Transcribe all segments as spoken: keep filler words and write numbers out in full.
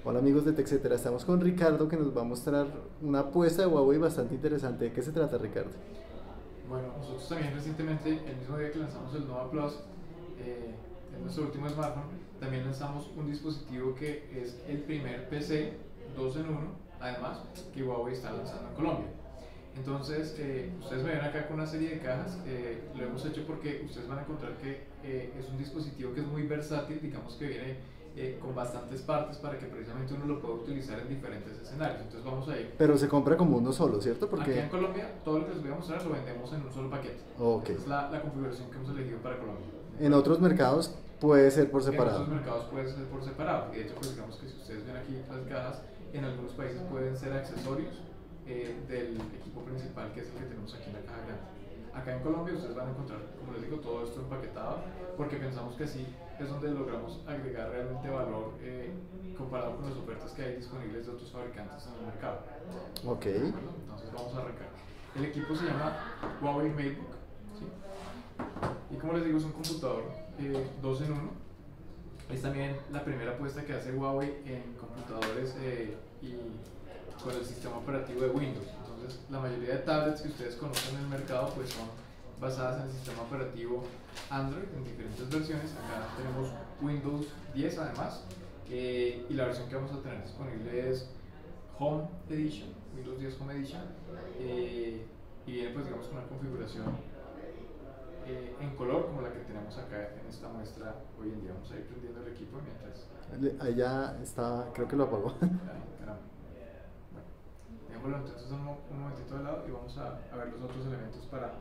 Hola amigos de TechCetera, estamos con Ricardo que nos va a mostrar una apuesta de Huawei bastante interesante. ¿De qué se trata, Ricardo? Bueno, nosotros también recientemente, el mismo día que lanzamos el Nova Plus, eh, en nuestro último smartphone, también lanzamos un dispositivo que es el primer P C dos en uno, además, que Huawei está lanzando en Colombia. Entonces, eh, ustedes me ven acá con una serie de cajas, eh, lo hemos hecho porque ustedes van a encontrar que eh, es un dispositivo que es muy versátil, digamos que viene eh, con bastantes partes para que precisamente uno lo pueda utilizar en diferentes escenarios. Entonces vamos a ir. Pero se compra como uno solo, ¿cierto? Aquí Porque... en Colombia, todo lo que les voy a mostrar lo vendemos en un solo paquete. Ok. Esta es la, la configuración que hemos elegido para Colombia. ¿De En acuerdo? otros mercados puede ser por En otros separado. mercados puede ser por separado. Y de hecho, pues digamos que si ustedes ven aquí las cajas, en algunos países pueden ser accesorios eh, del equipo principal, que es el que tenemos aquí en la caja grande. Acá en Colombia ustedes van a encontrar, como les digo, todo esto empaquetado, porque pensamos que así es donde logramos agregar realmente valor eh, comparado con las ofertas que hay disponibles de otros fabricantes en el mercado. Ok. ¿De acuerdo? Entonces vamos a arrancar. El equipo se llama Huawei MateBook, ¿sí? Y como les digo, es un computador eh, dos en uno. Es también la primera apuesta que hace Huawei en computadores eh, y con el sistema operativo de Windows. Entonces, la mayoría de tablets que ustedes conocen en el mercado pues son basadas en el sistema operativo Android en diferentes versiones. Acá tenemos Windows diez además, eh, y la versión que vamos a tener disponible es Home Edition, Windows diez Home Edition, eh, y viene pues digamos con una configuración eh, en color como la que tenemos acá en esta muestra hoy en día. Vamos a ir prendiendo el equipo mientras... Allá está, creo que lo apagó. Ay, caramba. Bueno, dejémoslo entonces un, un momentito de lado y vamos a, a ver los otros elementos para,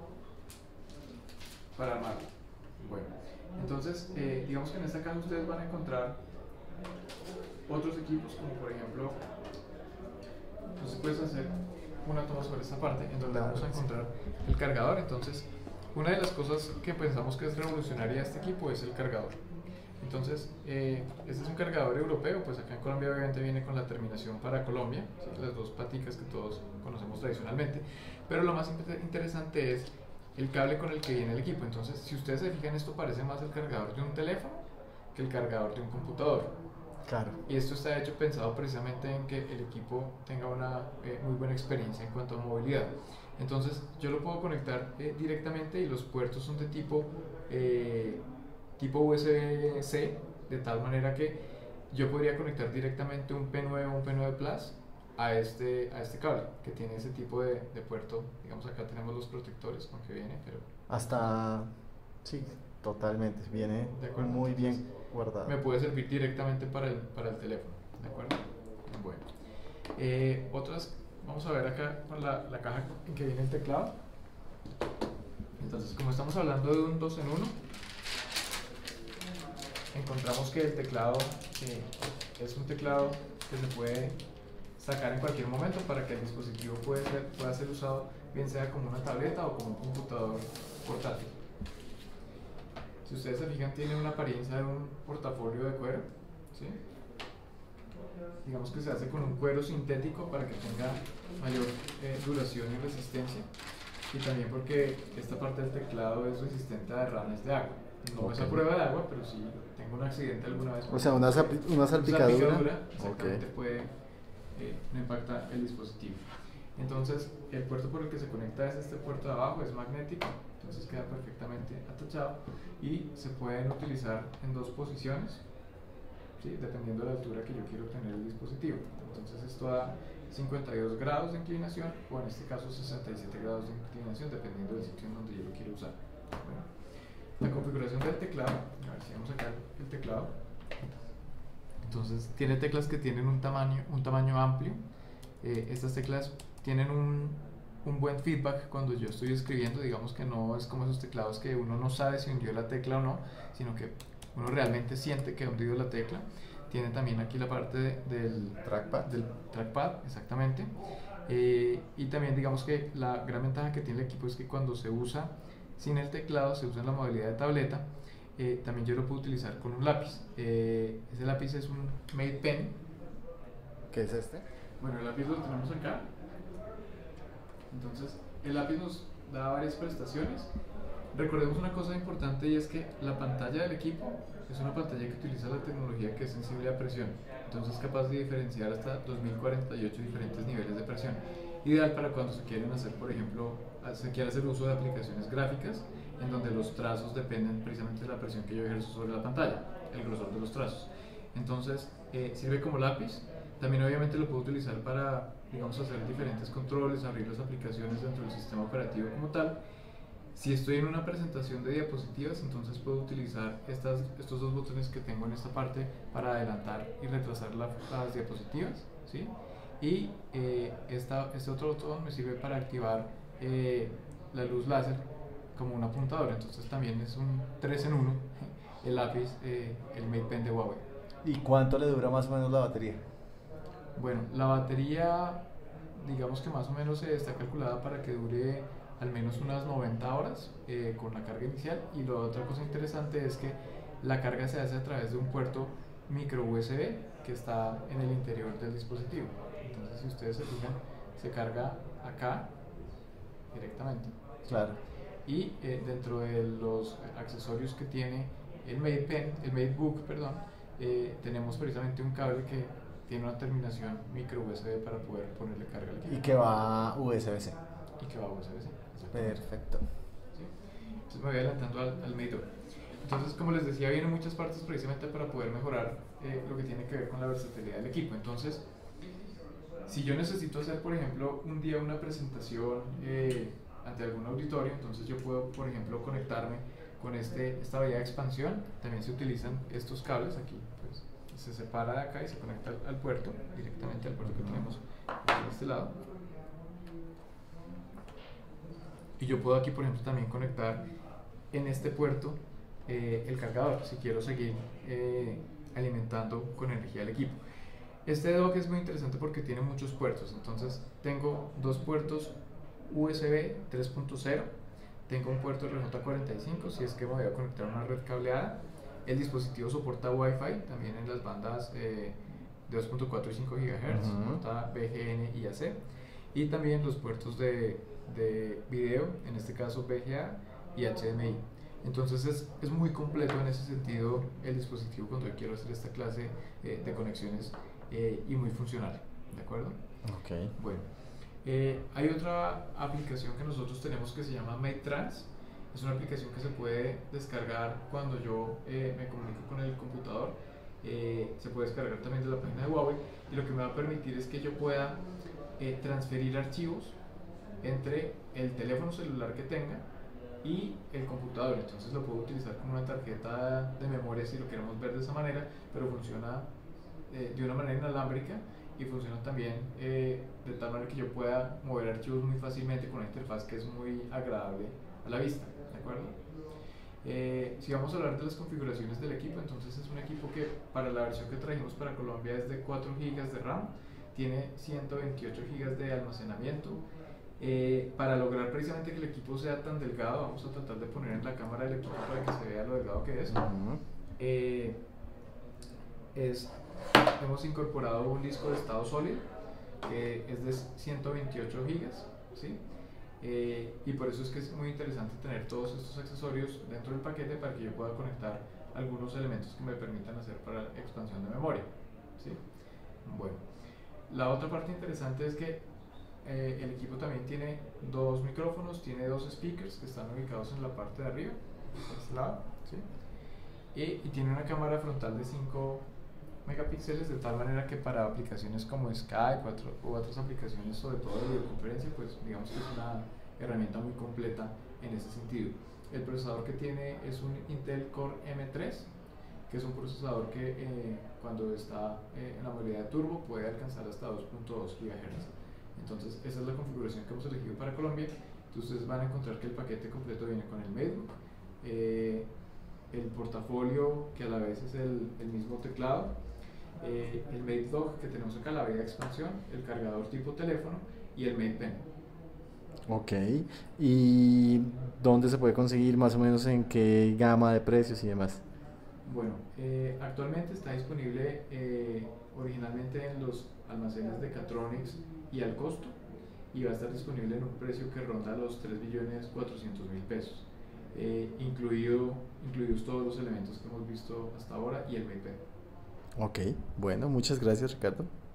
para armarlo. Bueno, entonces eh, digamos que en esta caja ustedes van a encontrar otros equipos como por ejemplo, entonces puedes hacer una toma sobre esta parte en donde Claro, vamos a sí. encontrar el cargador. Entonces, una de las cosas que pensamos que es revolucionaria de este equipo es el cargador. Entonces, eh, este es un cargador europeo, pues acá en Colombia obviamente viene con la terminación para Colombia, ¿sí? Las dos paticas que todos conocemos tradicionalmente, pero lo más interesante es el cable con el que viene el equipo. Entonces, si ustedes se fijan, esto parece más el cargador de un teléfono que el cargador de un computador. Claro. Y esto está hecho pensado precisamente en que el equipo tenga una eh, muy buena experiencia en cuanto a movilidad. Entonces yo lo puedo conectar eh, directamente y los puertos son de tipo, eh, tipo U S B-C, de tal manera que yo podría conectar directamente un P nueve o un P nueve Plus a este, a este cable que tiene ese tipo de, de puerto. Digamos, acá tenemos los protectores con que viene, pero... Hasta... Sí, totalmente. Viene ¿De acuerdo? muy Entonces, bien guardado. me puede servir directamente para el, para el teléfono, ¿de acuerdo? Bueno, eh, otras, vamos a ver acá con la, la caja en que viene el teclado. Entonces, como estamos hablando de un dos en uno, encontramos que el teclado eh, es un teclado que se puede sacar en cualquier momento para que el dispositivo puede ser, pueda ser usado bien sea como una tableta o como un computador portátil. Si ustedes se fijan, tiene una apariencia de un portafolio de cuero, ¿sí? Digamos que se hace con un cuero sintético para que tenga mayor eh, duración y resistencia, y también porque esta parte del teclado es resistente a derrames de agua. No Ok. es a prueba de agua, pero si tengo un accidente alguna vez, O sea, una, salpi- una salpicadura. salpicadura, exactamente, Ok. puede, eh, no impacta el dispositivo. Entonces, el puerto por el que se conecta es este puerto de abajo, es magnético, entonces queda perfectamente atachado y se pueden utilizar en dos posiciones, ¿sí? Dependiendo de la altura que yo quiero tener el dispositivo. Entonces, esto da cincuenta y dos grados de inclinación o en este caso sesenta y siete grados de inclinación, dependiendo del sitio en donde yo lo quiero usar. Bueno, la configuración del teclado, a ver si vamos a sacar el teclado. Entonces, tiene teclas que tienen un tamaño, un tamaño amplio. Eh, estas teclas tienen un, un buen feedback cuando yo estoy escribiendo. Digamos que no es como esos teclados que uno no sabe si hundió la tecla o no, sino que uno realmente siente que ha hundido la tecla. Tiene también aquí la parte de, del Trackpad. del trackpad, exactamente. Eh, y también digamos que la gran ventaja que tiene el equipo es que cuando se usa sin el teclado, se usa en la modalidad de tableta. Eh, también yo lo puedo utilizar con un lápiz. Eh, ese lápiz es un Mate Pen. ¿Qué es este? Bueno, el lápiz lo tenemos acá. Entonces, el lápiz nos da varias prestaciones. Recordemos una cosa importante y es que la pantalla del equipo es una pantalla que utiliza la tecnología que es sensible a presión, entonces es capaz de diferenciar hasta dos mil cuarenta y ocho diferentes niveles de presión, ideal para cuando se quieren hacer, por ejemplo, se quiere hacer uso de aplicaciones gráficas en donde los trazos dependen precisamente de la presión que yo ejerzo sobre la pantalla, el grosor de los trazos. Entonces eh, sirve como lápiz. También obviamente lo puedo utilizar para, digamos, hacer diferentes controles, abrir las aplicaciones dentro del sistema operativo como tal. Si estoy en una presentación de diapositivas, entonces puedo utilizar estas, estos dos botones que tengo en esta parte para adelantar y retrasar la, las diapositivas, ¿sí? Y eh, esta, este otro botón me sirve para activar eh, la luz láser como un apuntador, entonces también es un tres en uno el lápiz, eh, el MatePen de Huawei. ¿Y cuánto le dura más o menos la batería? Bueno, la batería, digamos que más o menos se está calculada para que dure al menos unas noventa horas eh, con la carga inicial, y la otra cosa interesante es que la carga se hace a través de un puerto micro U S B que está en el interior del dispositivo. Entonces, si ustedes se fijan, se carga acá directamente. Claro. Y eh, dentro de los accesorios que tiene el MatePen, el MateBook, perdón, eh, tenemos precisamente un cable que tiene una terminación micro U S B para poder ponerle carga al equipo. Y que va U S B C. Y que va a U S B C. Perfecto. ¿Sí? Entonces me voy adelantando al, al MateBook. Entonces, como les decía, vienen muchas partes precisamente para poder mejorar eh, lo que tiene que ver con la versatilidad del equipo. Entonces, si yo necesito hacer, por ejemplo, un día una presentación eh, ante algún auditorio, entonces yo puedo, por ejemplo, conectarme con este, esta bahía de expansión. También se utilizan estos cables aquí, pues se separa de acá y se conecta al, al puerto, directamente al puerto que tenemos de este lado. Y yo puedo aquí, por ejemplo, también conectar en este puerto eh, el cargador, si quiero seguir eh, alimentando con energía el equipo. Este dock es muy interesante porque tiene muchos puertos. Entonces tengo dos puertos U S B tres punto cero, tengo un puerto R J cuarenta y cinco si es que me voy a conectar a una red cableada. El dispositivo soporta Wi-Fi también en las bandas eh, de dos punto cuatro y cinco gigahertz, uh-huh. Soporta B G N y A C, y también los puertos de, de video, en este caso V G A y H D M I. Entonces es, es muy completo en ese sentido el dispositivo cuando yo quiero hacer esta clase eh, de conexiones eh, y muy funcional, ¿de acuerdo? Ok. Bueno, eh, hay otra aplicación que nosotros tenemos que se llama MateTrans. Es una aplicación que se puede descargar cuando yo eh, me comunico con el computador. Eh, se puede descargar también de la página de Huawei, y lo que me va a permitir es que yo pueda eh, transferir archivos entre el teléfono celular que tenga y el computador. Entonces lo puedo utilizar como una tarjeta de memoria si lo queremos ver de esa manera, pero funciona eh, de una manera inalámbrica, y funciona también eh, de tal manera que yo pueda mover archivos muy fácilmente con una interfaz que es muy agradable a la vista, ¿de acuerdo? Eh, si vamos a hablar de las configuraciones del equipo, entonces es un equipo que para la versión que trajimos para Colombia es de cuatro gigas de RAM, tiene ciento veintiocho gigas de almacenamiento. Eh, para lograr precisamente que el equipo sea tan delgado, vamos a tratar de poner en la cámara del equipo para que se vea lo delgado que es. Uh-huh. eh, es hemos incorporado un disco de estado sólido que es de ciento veintiocho gigas, ¿sí? Eh, y por eso es que es muy interesante tener todos estos accesorios dentro del paquete para que yo pueda conectar algunos elementos que me permitan hacer para expansión de memoria, ¿sí? Bueno, la otra parte interesante es que eh, el equipo también tiene dos micrófonos, tiene dos speakers que están ubicados en la parte de arriba, por este lado, ¿sí? Y, y tiene una cámara frontal de cinco megapíxeles, de tal manera que para aplicaciones como Skype u, otro, u otras aplicaciones, sobre todo de videoconferencia, pues digamos que es una herramienta muy completa en ese sentido. El procesador que tiene es un Intel Core M tres, que es un procesador que eh, cuando está eh, en la modalidad de turbo puede alcanzar hasta dos punto dos gigahertz. Entonces esa es la configuración que hemos elegido para Colombia. Entonces ustedes van a encontrar que el paquete completo viene con el MateBook, eh, el portafolio que a la vez es el, el mismo teclado, eh, el MateDock que tenemos acá, la vía de expansión, el cargador tipo teléfono y el MatePen. Ok, ¿y dónde se puede conseguir, más o menos en qué gama de precios y demás? Bueno, eh, actualmente está disponible eh, originalmente en los almacenes de Catronics y al costo, y va a estar disponible en un precio que ronda los tres millones cuatrocientos mil pesos. eh, incluido, incluidos todos los elementos que hemos visto hasta ahora y el MIPE. Ok, bueno, muchas gracias, Ricardo.